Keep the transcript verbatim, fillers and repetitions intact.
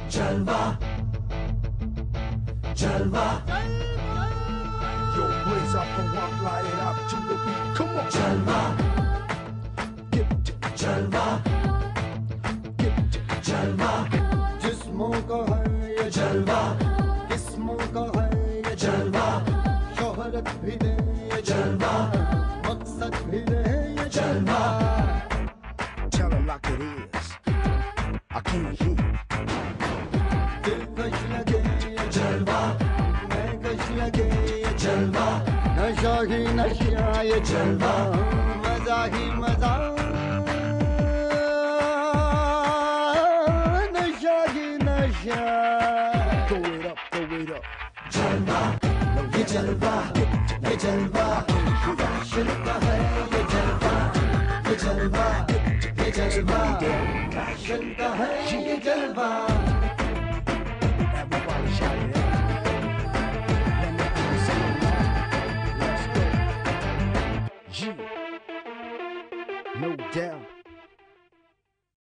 जलवा जलवा Yo, blaze up and walk, light it up to the beat. Come on, जलवा get it, जलवा get it. जलवा जिस्मों का है ये जलवा जिस्मों का है ये जलवा शोहरत भी दे ये जलवा मकसद भी दे ये जलवा Tell her like it is. I can't hear. दिलकश लगे ये जलवा मैं कश लगे ये जलवा नशा ही नशा ये जलवा मजा ही मजा नशा ही नशा Throw it up, throw it up. जलवा ये जलवा ये जलवा फैशन का है ये जलवा ये जलवा ये जलवा फैशन का है ये जलवा Everybody shout it out. Let me hear you sing along. Let's go. G. No doubt.